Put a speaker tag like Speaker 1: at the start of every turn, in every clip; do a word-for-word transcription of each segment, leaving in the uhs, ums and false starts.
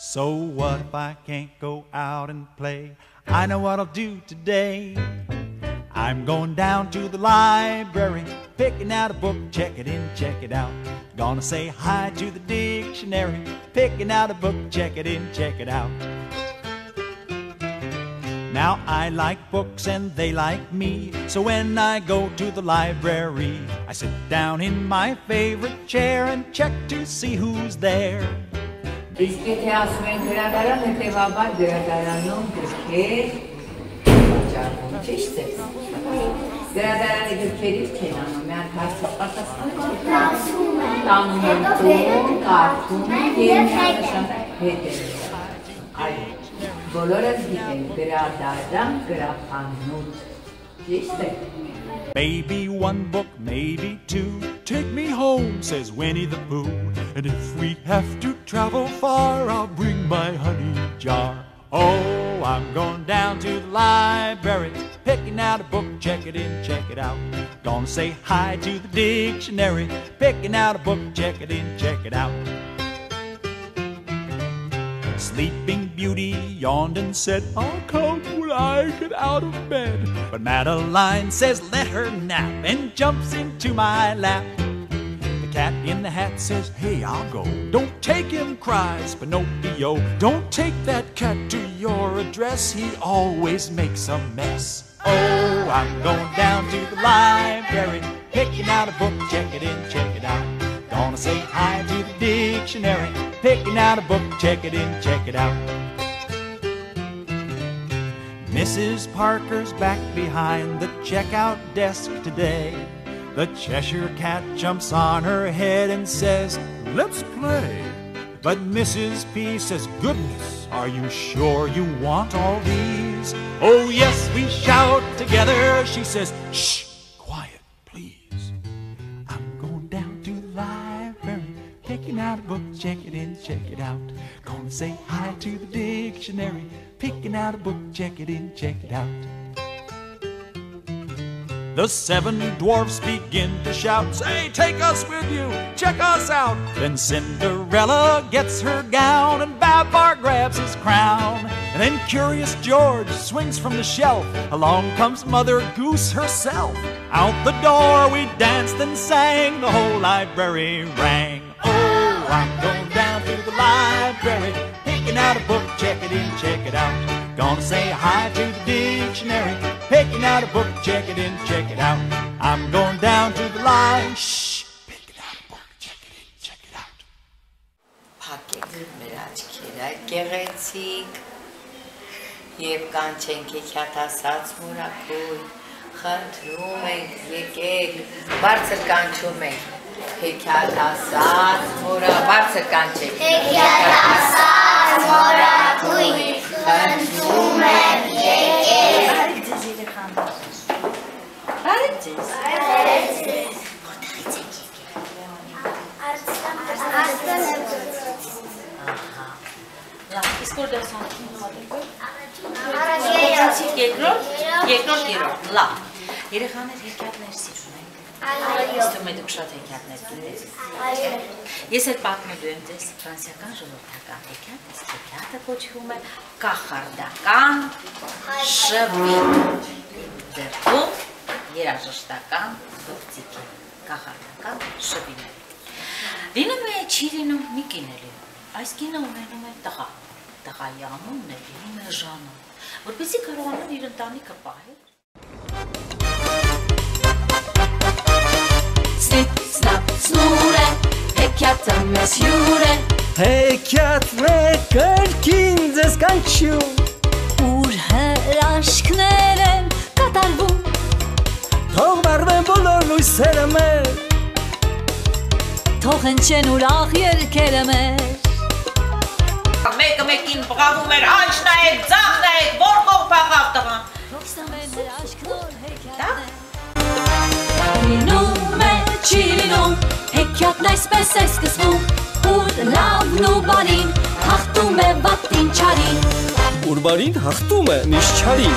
Speaker 1: So what if I can't go out and play? I know what I'll do today. I'm going down to the library, picking out a book, check it in, check it out. Gonna say hi to the dictionary, picking out a book, check it in, check it out. Now I like books and they like me, so when I go to the library, I sit down in my favorite chair and check to see who's there.
Speaker 2: Իսկ ասում են գրադարան, հետևաբար գրադարանում գրքեր վաճառվում, ճիշտ է։ Գրադարանի գրքերից չեն անում, մի հատ հարցից պատասխանում են, տանում են տուն, կարդում են և միանշանակ հետ են։ Այո, բոլորս գիտեն գրադարան, գրախանութ, ճիշտ է։
Speaker 1: Maybe one book, maybe two. Take me home, says Winnie the Pooh. And if we have to travel far, I'll bring my honey jar. Oh, I'm going down to the library, picking out a book, check it in, check it out. Gonna say hi to the dictionary, picking out a book, check it in, check it out. Sleeping Beauty yawned and said, I'll come when I get out of bed. But Madeline says, let her nap, and jumps into my lap. The Cat in the Hat says, hey, I'll go. Don't take him, cries Pinocchio. Don't take that cat to your address, he always makes a mess. Oh, I'm going down to the library, picking out a book, check it in, check it out. Gonna say hi to the dictionary, picking out a book, check it in, check it out. Missus Parker's back behind the checkout desk today. The Cheshire Cat jumps on her head and says, let's play. But Missus P says, goodness, are you sure you want all these? Oh yes, we shout together. She says, shh, quiet, please. I'm going down to the library, picking out a book, check it in, check it out. Gonna say hi to the dictionary, picking out a book, check it in, check it out. The seven dwarfs begin to shout, say, take us with you, check us out. Then Cinderella gets her gown and Babar grabs his crown. And then Curious George swings from the shelf. Along comes Mother Goose herself. Out the door we danced and sang, the whole library rang. Oh, I'm going down to the library, picking out a book, check it in, check it out. Gonna say hi to the dictionary, picking out a book, check it in, check it out. I'm going down to the line, shh, picking out a book, check it in, check it out.
Speaker 2: Փակեք մեր աչքերը, գեղեցիկ եւ կանչենք հեքիաթասաց մուրակույն, խնդրում ենք, եկեք, բարձր կանչում ենք, հեքիաթասաց մուրա, բարձր կանչենք, հեքիաթասաց մուրակույն, խնդրում ենք, եկեք։ Բարեք ձեզ երեխաներ։ Բարեք ձեզ։ Բարեք ձեզ։ Որտեղից եք եկել։ Արցախ եմ գնացել։ Ահա։ Լավ, իսկ որ դասանքին հատեք։ Առաջին երկրորդ, երկրորդ երրորդ։ Լավ։ Երեխաներ հեքիաթներ սիրում են։ Այո։ Իստում եք շատ հեքիաթներ գիտեք։ Այո։ Ես էլ պատմելու եմ ձեզ ֆրանսիական ժողովրդական հեքիաթ, իսկ հեքիաթը կոչվում է կախարդական շվիտ։ Ձերքում երաժշտական գործիք է, կախարդական շվիտ։ Լինում է չի լինում մի կին է լինում, այս կինը ունենում է տղա, տղայի անունն է լինում է Ժանոն, որպեսզի կարողանան իր ընտանիքը պահել։
Speaker 3: Snip, snap, snure, hekjata me sjure.
Speaker 4: Hekjatne kërkin ձեզ կանչում
Speaker 3: Ուր հրաշքներ են կատարվում
Speaker 4: Թող վարվեն բոլոր լույսերը մեր
Speaker 3: Թող հնչեն ուրախ երգերը մեր
Speaker 5: Մեկը մեկին բղավում էր, անչ նայեք, ձախ նայեք, որ կող բաղավ տղան
Speaker 3: Ստամեն հրաշքնոր հեկյատներ Լինում է, չի լինում, հեկյատն այսպես է սկսվում Ուր լավն ու բարին, հաղթում է վատին չարին
Speaker 4: Ուր բարին հաղթում է միշտ չարին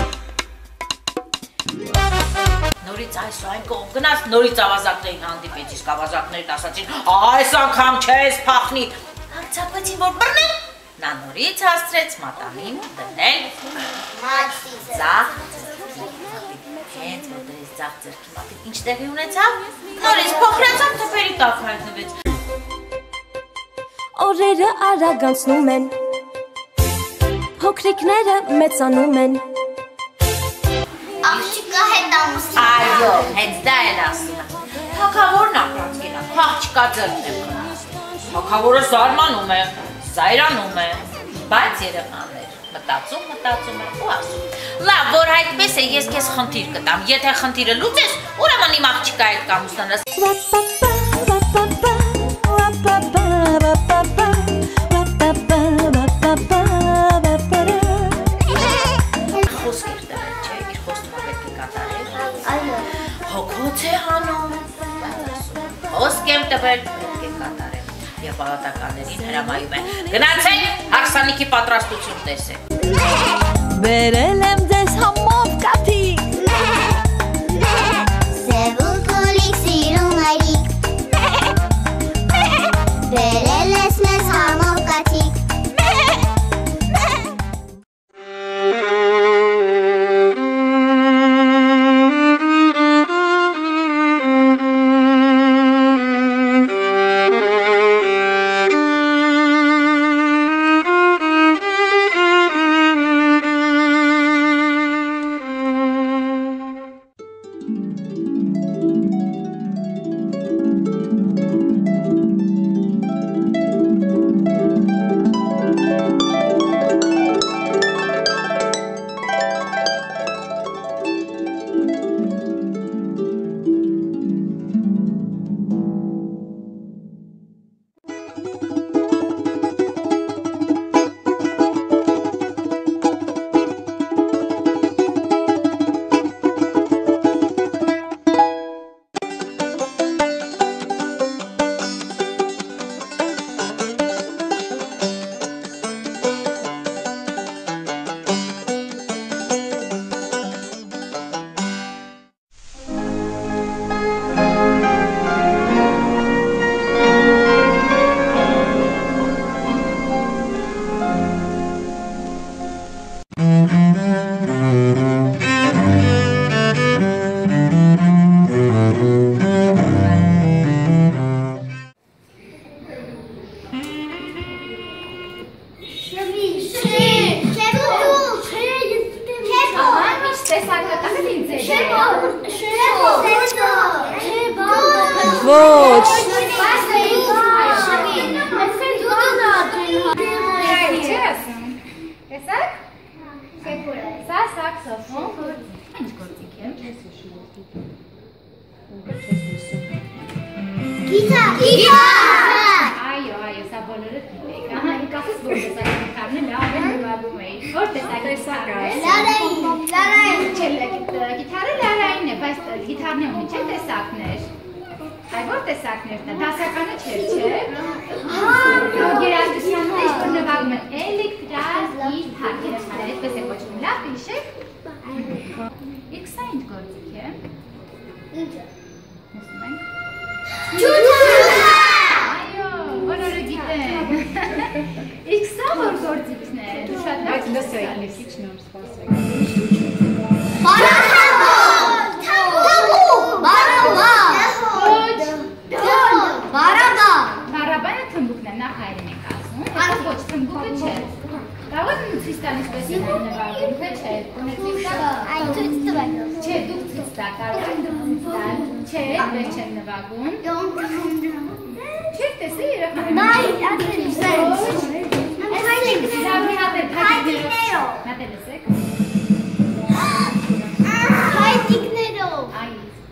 Speaker 5: Նորից այս ու այն կողմ գնաց, նորից ավազակներին հանդիպեց, իսկ ավազակներն ասացին, այս անգամ չես փախնի Հարձակվեցին, որ բռնեն, Նա նորից հասցրեց մատանին դնել ձախ ձեռքի։ Հենց որ դրեց ձախ ձեռքի մատին, ինչ տեղի ունեցավ, նորից փոքրացավ թփերի տակ հայտնվեց։
Speaker 3: Օրերը արագ անցնում են, փոքրիկները մեծանում են։
Speaker 6: Աղջիկը հետ ամուսին։
Speaker 5: Այո, հենց դա էլ ասում եմ։ Թագավորն ապրանք գնա, աղջիկա ձեռքն եմ գնաց։ Թագավորը զարմանում է, զայրանում է, բայց երեխաներ մտածում, մտածում են ու ասում։ Լավ, որ այդպես է, ես քեզ խնդիր կտամ, եթե խնդիրը լուծես, ուրեմն իմ աղջիկա հետ կամուսնանաս։ Հոգոց է հանում, խոսք եմ տվել, պետք է կատարել և պալատականներին հրամայում է գնացեք հարսանիքի պատրաստություն տեսեք։
Speaker 3: Բերել եմ ձեզ համով կաթիկ,
Speaker 6: Սև ու քոլիկ սիրում այրիկ, Բերել ես մեզ համով կաթիկ։
Speaker 3: Ոչ,
Speaker 7: Սա սաքսոֆոն, ինչ գործիք է։
Speaker 6: Գիտար, գիտար։
Speaker 7: Այո, այո, սա բոլորը գիտեք։ Ահա, ինքս որ տեսակ գիտարն լավ է նվագում էի։ Որ տեսակ գիտարը։
Speaker 6: Լարային, լարային։
Speaker 7: Չէ, գիտարը լարային է, բայց գիտարն ունի չէ տեսակներ։ Այ որ տեսակներն է, դասականը չէր, չէ։ Երաժշտության մեջ որ նվագում են էլեկտրագիտար, երեխաներ, այդպես է կոչվում, լավ հիշեք։ Իսկ սա ինչ գործիք է։
Speaker 6: Ինչը։
Speaker 7: Հուսում ենք։
Speaker 6: Ջութա։
Speaker 7: Այո, բոլորը գիտեն։ Իսկ սա որ գործիքն է, շատ լավ։
Speaker 8: Բայց լսեք, մի քիչ նոր սպասեք։
Speaker 6: Բարաբան։ Թամու, բարաբան։
Speaker 7: Ոչ,
Speaker 6: Բարաբան։
Speaker 7: բարաբանը թմբուկն է, նախ հայերեն ենք ասում, հետո ոչ թմբուկը չէ։ Կարող եմ ցույց տալ ինչպես է նվագում, թե չէ։ Ունեցիք դա։
Speaker 6: Այո, ցույց տվեք։
Speaker 7: Չէ, դուք ցույց տա, կարող եք դուք ցույց տալ։ Չէ, դեռ չեն նվագում։ Չեք տեսել երեխաները։
Speaker 6: Նայ, ադրեն սեր։
Speaker 7: Հայտնի, սա մի հատ է
Speaker 6: Հայտնիներով։
Speaker 7: Հատ է լսեք։
Speaker 6: Հայտնիներով։
Speaker 7: Այ։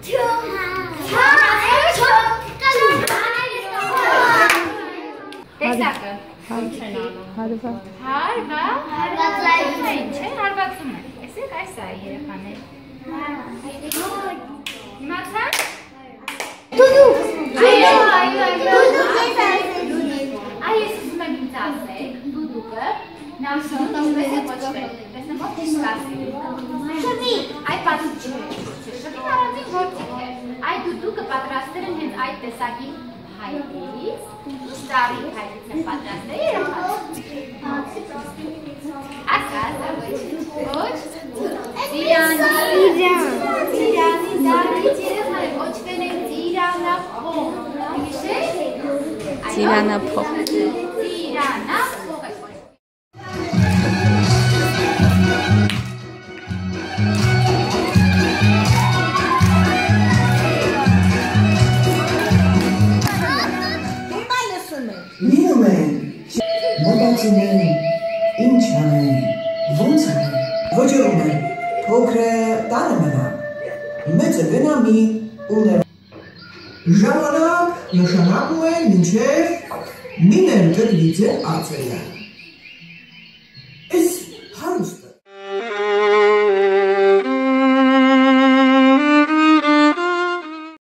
Speaker 7: Տեսակը։
Speaker 8: Հարվա։
Speaker 7: Հարվա։
Speaker 6: Հարվածային։
Speaker 7: Չէ, հարվածում է։ Տեսեք, այս է երեխաներ։ Իմացա՞ք։
Speaker 6: Դուդու։
Speaker 7: Այո, այո, այո։
Speaker 6: Դուդու քեզ ասել։
Speaker 7: Այ ես ուզում եմ ինձ ասեք, դուդուկը նամշոն ինչպես է կոչվել։ Տեսնեմ, ո՞վ դիսկասի։
Speaker 6: Շվի։
Speaker 7: Այ պատիք չէ։ Շվին առանձին գործիք է։ Այ դուդուկը պատրաստել են հենց այդ տեսակի հայտից։ Ինչ տարի հայտից են պատրաստել երեխաներ։ ոչ Ծիրանի Ծիրանի դարից երեխաներ կոչվել են Ծիրանափող հիշեք
Speaker 9: Ծիրանափող
Speaker 7: Ծիրանափող
Speaker 10: Մինում են, մոտացին են, ինչ անեն, ոնց անեն, ոջորում են, փոքրը տանը մնա, մեծը գնա մի ուներ, ժամանակ նշանակում են մինչև մինեն գտվիձե ածելը։